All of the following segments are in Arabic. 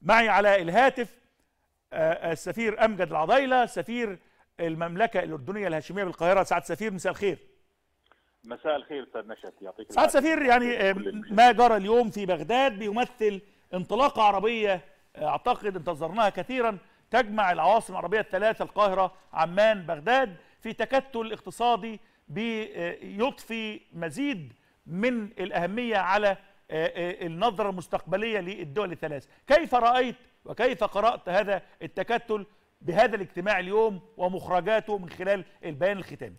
معي على الهاتف السفير أمجد العضيلة، سفير المملكة الأردنية الهاشمية بالقاهرة. سعادة السفير مساء الخير. مساء الخير استاذ نشأت، يعطيك سعادة العافيه. السفير، يعني ما جرى اليوم في بغداد بيمثل انطلاقة عربية اعتقد انتظرناها كثيرا، تجمع العواصم العربية الثلاثة القاهرة عمان بغداد في تكتل اقتصادي بيضفي مزيد من الأهمية على النظرة المستقبلية للدول الثلاث. كيف رأيت وكيف قرأت هذا التكتل بهذا الاجتماع اليوم ومخرجاته من خلال البيان الختامي؟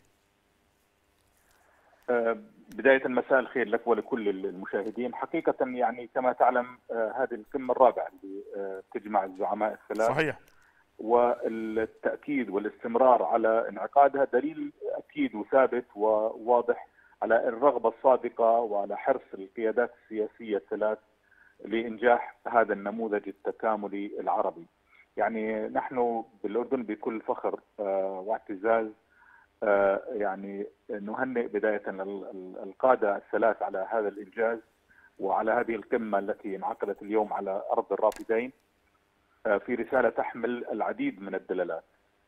بداية مساء الخير لك ولكل المشاهدين. حقيقة يعني كما تعلم هذه القمة الرابعة اللي تجمع الزعماء الثلاث. صحيح. والتأكيد والاستمرار على انعقادها دليل أكيد وثابت وواضح على الرغبة الصادقة وعلى حرص القيادات السياسية الثلاث لإنجاح هذا النموذج التكاملي العربي. يعني نحن بالأردن بكل فخر واعتزاز يعني نهنئ بداية القادة الثلاث على هذا الإنجاز وعلى هذه القمة التي انعقدت اليوم على أرض الرافدين في رسالة تحمل العديد من الدلالات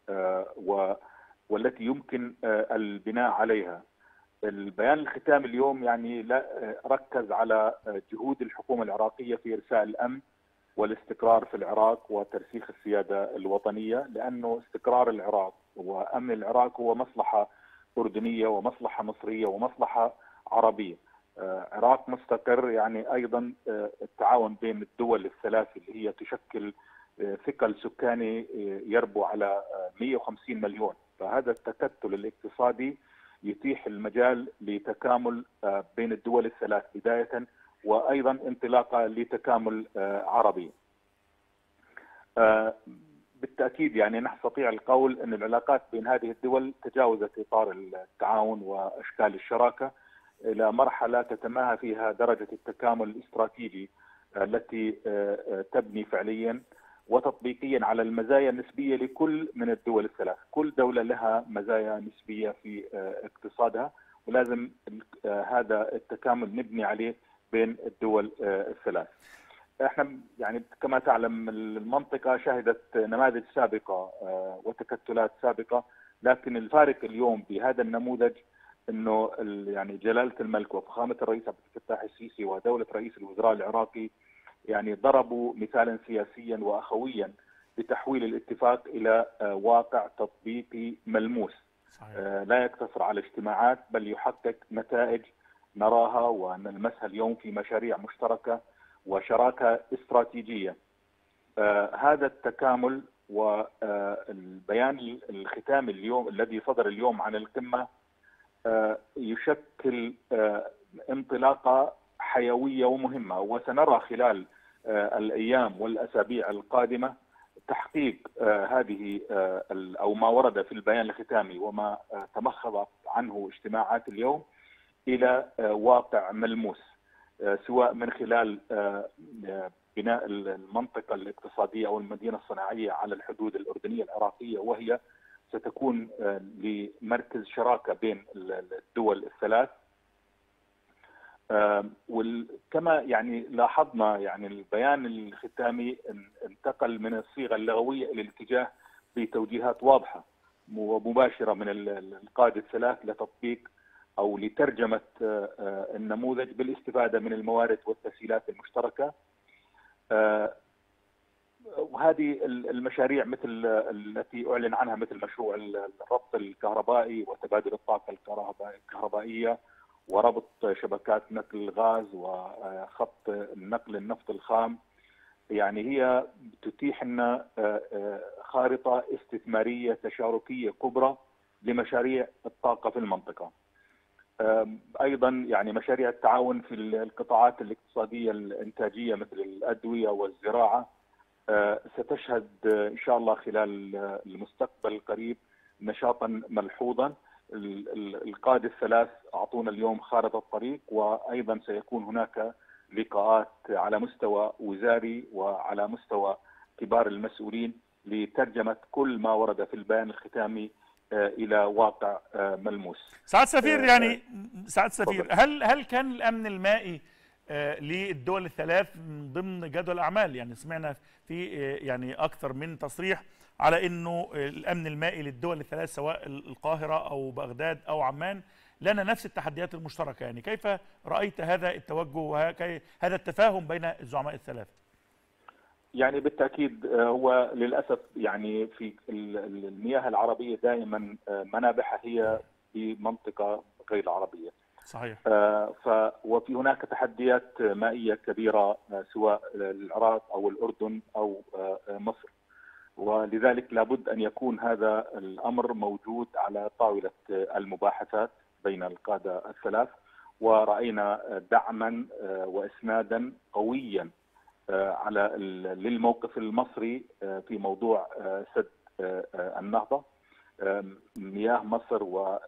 والتي يمكن البناء عليها. البيان الختامي اليوم يعني ركز على جهود الحكومة العراقية في إرساء الأمن والاستقرار في العراق وترسيخ السيادة الوطنية، لأنه استقرار العراق وأمن العراق هو مصلحة أردنية ومصلحة مصرية ومصلحة عربية. عراق مستقر يعني أيضا التعاون بين الدول الثلاث اللي هي تشكل ثقل سكاني يربو على 150 مليون، فهذا التكتل الاقتصادي يتيح المجال لتكامل بين الدول الثلاث بداية وأيضا انطلاقة لتكامل عربي. بالتأكيد يعني نستطيع القول أن العلاقات بين هذه الدول تجاوزت إطار التعاون وأشكال الشراكة إلى مرحلة تتماهى فيها درجة التكامل الاستراتيجي التي تبني فعليا وتطبيقيا على المزايا النسبية لكل من الدول الثلاث. كل دولة لها مزايا نسبية في اقتصادها ولازم هذا التكامل نبني عليه بين الدول الثلاث. احنا يعني كما تعلم المنطقة شهدت نماذج سابقة وتكتلات سابقة، لكن الفارق اليوم بهذا النموذج انه يعني جلالة الملك وفخامة الرئيس عبد الفتاح السيسي ودولة رئيس الوزراء العراقي يعني ضربوا مثالا سياسيا واخويا بتحويل الاتفاق الى واقع تطبيقي ملموس. صحيح. لا يقتصر على اجتماعات بل يحقق نتائج نراها ونلمسها اليوم في مشاريع مشتركة وشراكة استراتيجية. هذا التكامل والبيان الختامي اليوم الذي صدر اليوم عن القمة يشكل انطلاقة حيوية ومهمة، وسنرى خلال الأيام والأسابيع القادمة تحقيق هذه أو ما ورد في البيان الختامي وما تمخضت عنه اجتماعات اليوم إلى واقع ملموس، سواء من خلال بناء المنطقة الاقتصادية أو المدينة الصناعية على الحدود الأردنية العراقية، وهي ستكون لمركز شراكة بين الدول الثلاث. وكما يعني لاحظنا يعني البيان الختامي انتقل من الصيغة اللغوية إلى الاتجاه بتوجيهات واضحة ومباشرة من القادة الثلاث لتطبيق أو لترجمة النموذج بالاستفادة من الموارد والتسهيلات المشتركة. وهذه المشاريع مثل التي أعلن عنها مثل مشروع الربط الكهربائي وتبادل الطاقة الكهربائية وربط شبكات نقل الغاز وخط نقل النفط الخام، يعني هي تتيح لنا خارطة استثمارية تشاركية كبرى لمشاريع الطاقة في المنطقة. أيضا يعني مشاريع التعاون في القطاعات الاقتصادية الإنتاجية مثل الأدوية والزراعة ستشهد إن شاء الله خلال المستقبل القريب نشاطا ملحوظا. القادة الثلاث أعطونا اليوم خارطة الطريق، وأيضا سيكون هناك لقاءات على مستوى وزاري وعلى مستوى كبار المسؤولين لترجمة كل ما ورد في البيان الختامي إلى واقع ملموس. سعادة السفير، يعني سعادة السفير، هل كان الأمن المائي للدول الثلاث من ضمن جدول الأعمال. يعني سمعنا في يعني أكثر من تصريح على أنه الأمن المائي للدول الثلاث سواء القاهرة أو بغداد أو عمان لنا نفس التحديات المشتركة. يعني كيف رأيت هذا التوجه وهذا التفاهم بين الزعماء الثلاثة؟ يعني بالتأكيد هو للأسف يعني في المياه العربية دائما منابعها هي في منطقة غير العربية. صحيح. وفي هناك تحديات مائية كبيرة سواء العراق أو الأردن أو مصر، ولذلك لابد أن يكون هذا الأمر موجود على طاولة المباحثات بين القادة الثلاث. ورأينا دعما وإسنادا قويا للموقف المصري في موضوع سد النهضة. مياه مصر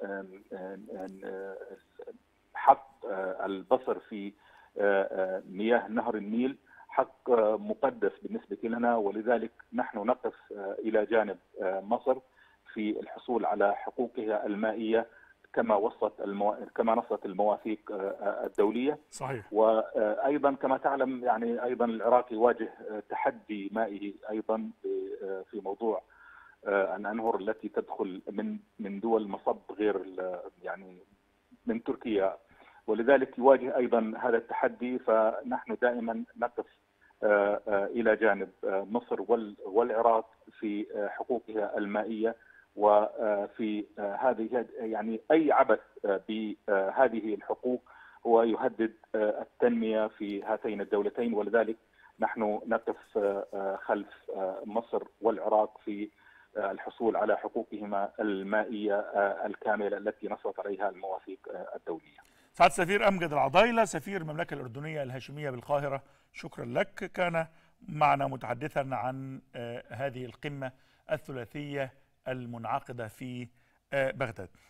وحق البصر في مياه نهر النيل حق مقدس بالنسبة لنا، ولذلك نحن نقف إلى جانب مصر في الحصول على حقوقها المائية كما نصت المواثيق الدولية. صحيح. وأيضا كما تعلم يعني أيضا العراق يواجه تحدي مائي أيضا في موضوع الأنهر التي تدخل من دول مصب غير يعني من تركيا، ولذلك يواجه أيضا هذا التحدي. فنحن دائما نقف إلى جانب مصر والعراق في حقوقها المائية، وفي هذه يعني أي عبث بهذه الحقوق هو يهدد التنمية في هاتين الدولتين، ولذلك نحن نقف خلف مصر والعراق في الحصول على حقوقهما المائية الكاملة التي نصت عليها المواثيق الدولية. سعادة السفير أمجد العضايلة سفير المملكة الأردنية الهاشمية بالقاهرة، شكرا لك. كان معنا متحدثا عن هذه القمة الثلاثية المنعقدة في بغداد.